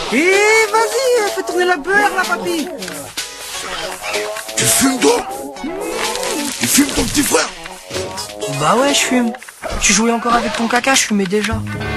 Vas-y, fais tourner la beurre là, papy. Tu fumes toi? Tu fumes ton petit frère? Bah ouais, je fume. Tu jouais encore avec ton caca, je fumais déjà.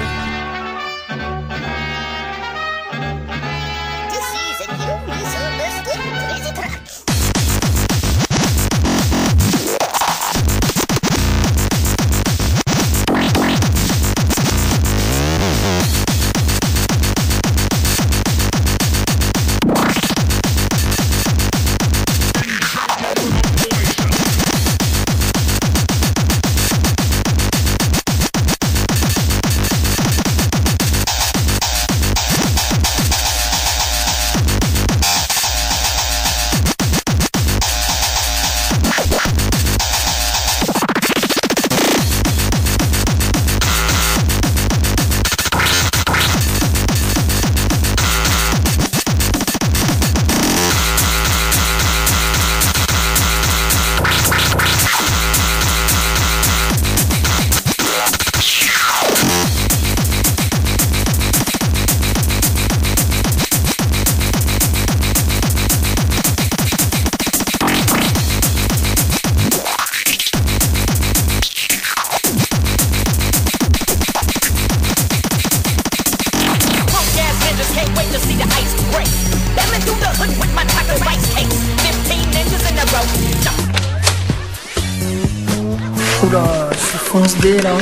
Oula, je suis fonce D là.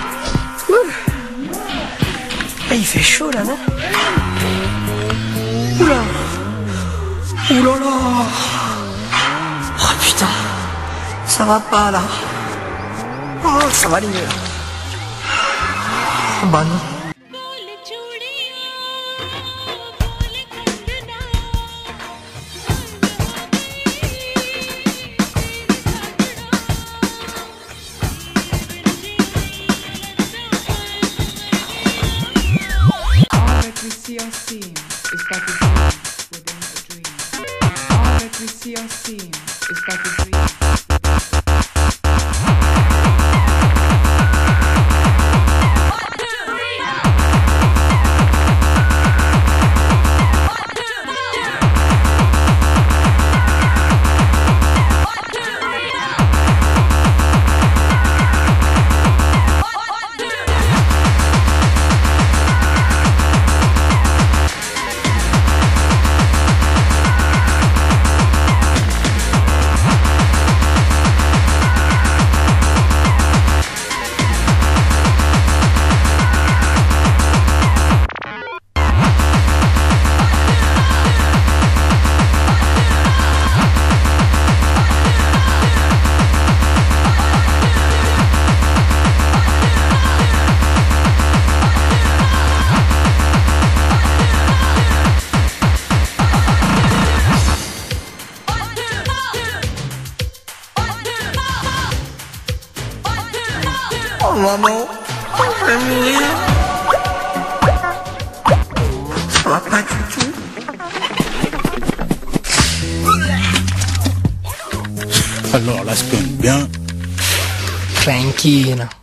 Ah, il fait chaud là, non? Oula. Oulala. Oh putain. Ça va pas là. Oh, ça va aller mieux. Oh, bah non. See or seem is but a dream within a dream. All that we see or seem is but a dream. Oh maman, je vais mourir. Ça va pas du tout. Alors là, c'est bien. Tranquille.